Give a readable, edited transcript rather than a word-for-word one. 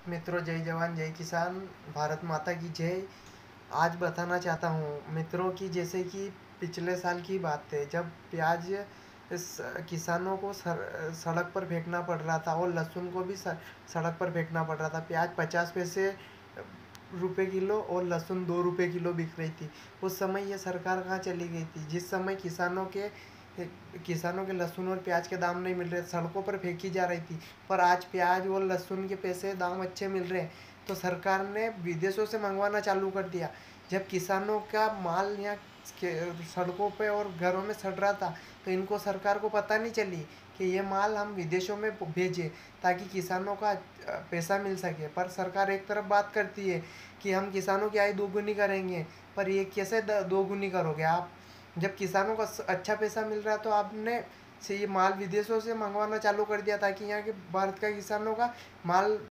मित्रों, जय जवान जय किसान। भारत माता की जय। आज बताना चाहता हूँ मित्रों कि जैसे कि पिछले साल की बात है, जब प्याज किसानों को सड़क पर फेंकना पड़ रहा था और लहसुन को भी सड़क पर फेंकना पड़ रहा था। प्याज 50 पैसे रुपए किलो और लहसुन 2 रुपए किलो बिक रही थी। उस समय ये सरकार कहाँ चली गई थी, जिस समय किसानों के लहसुन और प्याज के दाम नहीं मिल रहे, सड़कों पर फेंकी जा रही थी। पर आज प्याज और लहसुन के पैसे दाम अच्छे मिल रहे हैं, तो सरकार ने विदेशों से मंगवाना चालू कर दिया। जब किसानों का माल यहाँ सड़कों पे और घरों में सड़ रहा था, तो इनको सरकार को पता नहीं चली कि ये माल हम विदेशों में भेजें, ताकि किसानों का पैसा मिल सके। पर सरकार एक तरफ बात करती है कि हम किसानों की आय दोगुनी करेंगे, पर ये कैसे दोगुनी करोगे आप? जब किसानों को अच्छा पैसा मिल रहा है, तो आपने से ये माल विदेशों से मंगवाना चालू कर दिया, ताकि यहाँ के भारत का किसानों का माल